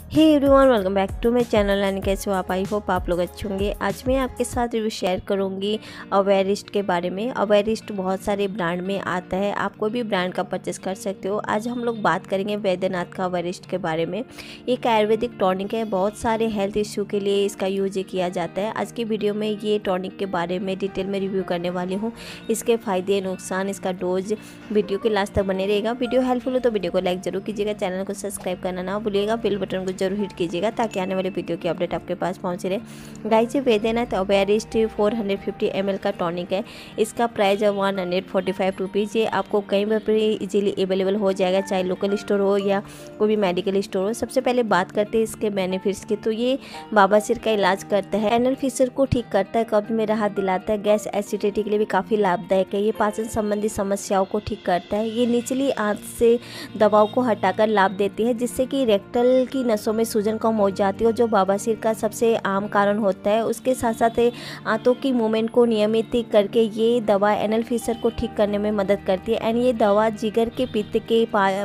Hey everyone, welcome back to my channel. And कैसे हो आप? आई होप आप लोग अच्छे होंगे। आज मैं आपके साथ रिव्यू शेयर करूंगी अवेयरिस्ट के बारे में। अवेयरिस्ट बहुत सारे ब्रांड में आता है, आप कोई भी ब्रांड का परचेस कर सकते हो। आज हम लोग बात करेंगे वैद्यनाथ का अवेयरिस्ट के बारे में। एक आयुर्वेदिक टॉनिक है, बहुत सारे हेल्थ इश्यू के लिए इसका यूज किया जाता है। आज की वीडियो में ये टॉनिक के बारे में डिटेल में रिव्यू करने वाली हूँ, इसके फ़ायदे नुकसान, इसका डोज। वीडियो के लास्ट तक बने रहेगा। वीडियो हेल्पफुल हो तो वीडियो को लाइक जरूर कीजिएगा, चैनल को सब्सक्राइब करना ना भूलिएगा, बेल बटन को जरूर हिट कीजिएगा ताकि आने वाले वीडियो की अपडेट आपके पास पहुंचे रहे। गाइस, ये वैद्यनाथ अवेयरिस्ट 450 ml का टॉनिक है। इसका प्राइस है 145 रुपीज़। ये आपको कहीं पर इजीली अवेलेबल हो जाएगा, चाहे लोकल स्टोर हो या कोई भी मेडिकल स्टोर हो। सबसे पहले बात करते हैं इसके बेनिफिट्स की। तो ये बवासीर का इलाज करता है, एनल फिशर को ठीक करता है, कब्ज में राहत दिलाता है, गैस एसिडिटी के लिए भी काफ़ी लाभदायक है। ये पाचन संबंधी समस्याओं को ठीक करता है। ये निचली आंत से दबाव को हटाकर लाभ देती है, जिससे कि रेक्टल की नसों में सूजन कम हो जाती है, जो बवासीर का सबसे आम कारण होता है। उसके साथ साथ आंतों की मूवमेंट को नियमित करके ये दवा एनल फिशर को ठीक करने में मदद करती है। एंड ये दवा जिगर के पित्त के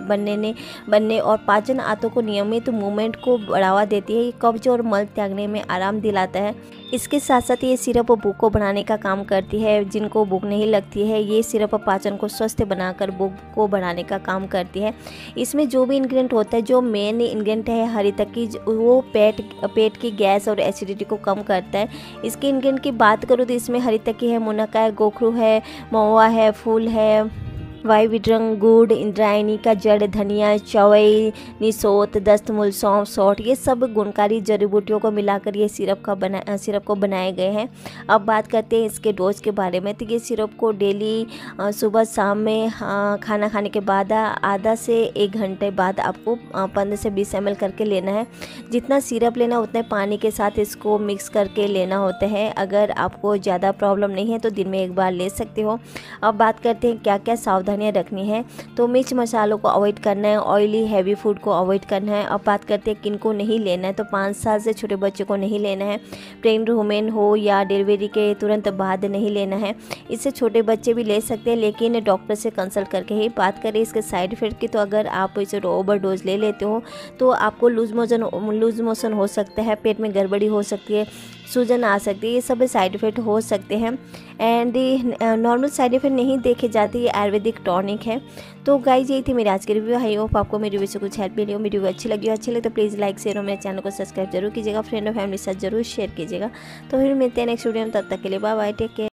बनने और पाचन आंतों को नियमित मूवमेंट को बढ़ावा देती है। ये कब्ज और मल त्यागने में आराम दिलाता है। इसके साथ साथ ये सिरप भूख को बढ़ाने का काम करती है। जिनको भूख नहीं लगती है, ये सिरप पाचन को स्वस्थ बनाकर भूख को बढ़ाने का काम करती है। इसमें जो भी इंग्रेडिएंट होता है, जो मेन इंग्रेडिएंट है हरितकी, वो पेट की गैस और एसिडिटी को कम करता है। इसके इंग्रेडिएंट की बात करूँ तो इसमें हरितकी है, मुनक्का है, गोखरू है, महुआ है, फूल है, वाइविड्रंग, गुड़, इंद्रायणी का जड़, धनिया, चवई, निसोत, दस्तमूल, सौंफ, सौठ, ये सब गुणकारी जड़ी बूटियों को मिलाकर ये सिरप को बनाए गए हैं। अब बात करते हैं इसके डोज के बारे में। तो ये सिरप को डेली सुबह शाम में खाना खाने के बाद आधा से 1 घंटे बाद आपको 15 से 20 ml करके लेना है। जितना सिरप लेना उतने पानी के साथ इसको मिक्स करके लेना होता है। अगर आपको ज़्यादा प्रॉब्लम नहीं है तो दिन में 1 बार ले सकते हो। अब बात करते हैं क्या क्या सावधानियाँ रखनी है। तो मिर्च मसालों को अवॉइड करना है, ऑयली हैवी फूड को अवॉइड करना है। अब बात करते हैं किन को नहीं लेना है। तो 5 साल से छोटे बच्चों को नहीं लेना है, प्रेग्नेंट वुमेन हो या डिलीवरी के तुरंत बाद नहीं लेना है। इससे छोटे बच्चे भी ले सकते हैं, लेकिन डॉक्टर से कंसल्ट करके ही। बात करें इसके साइड इफेक्ट की, तो अगर आप इसे ओवर डोज ले लेते हो तो आपको लूज मोशन हो सकता है, पेट में गड़बड़ी हो सकती है, सूजन आ सकती है, ये सब साइड इफ़ेक्ट हो सकते हैं। एंड नॉर्मल साइड इफ़ेक्ट नहीं देखे जाते, ये आयुर्वेदिक टॉनिक है। तो गाइज, यही थी मेरी आज की रिव्यू। आई होप आपको मेरी रिव्यू से कुछ हेल्प मिली हो। मेरी रिव्यू अच्छी लगे तो प्लीज़ लाइक शेयर और मेरे चैनल को सब्सक्राइब जरूर कीजिएगा, फ्रेंड और फैमिली के साथ जरूर शेयर कीजिएगा। तो फिर मिलते हैं नेक्स्ट वीडियो में, तब तक के लिए बाय बाय, टेक केयर।